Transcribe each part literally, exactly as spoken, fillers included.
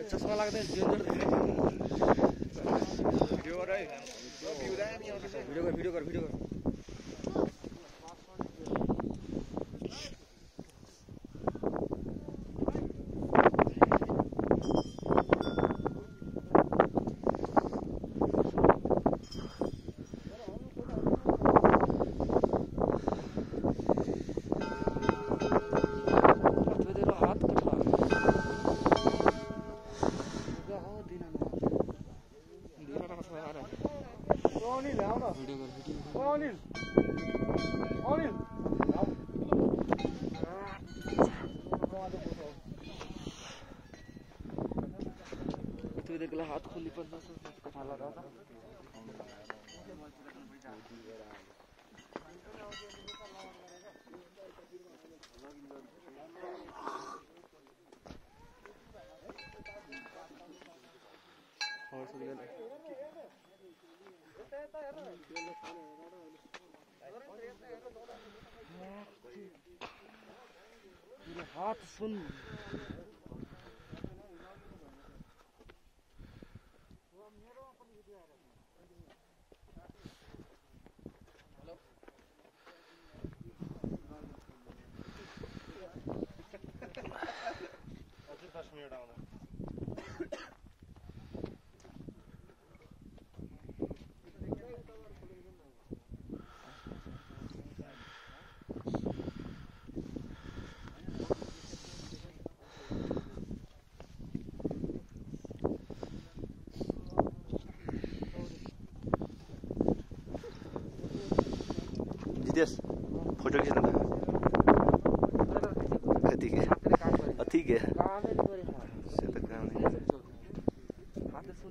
चस्मा लाग्दैन danger video गर है भिडियो कर भिडियो कर भिडियो कर अनिल आउन भिडियो कर भिडियो अनिल अनिल तू देख ला हाथ खोली पर कथा लगा था और सुन ले हाथ सुन दस मिनट आउनु जितेश फोटो खींचना कति के अति के से तो काम नहीं हाथ सुन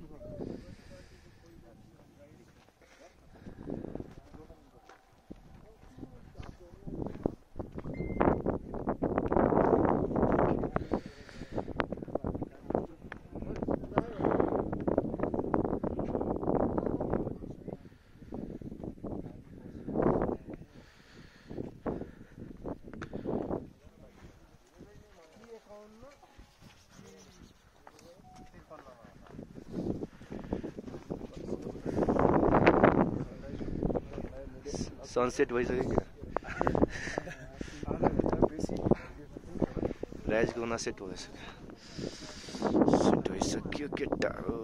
सनसेट भइसक्यो क्या राइजको हुन सेट भइसक्यो सेट भइसक्यो केटा हो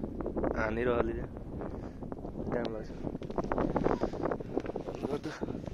हानिरहले टाइम लाग्छ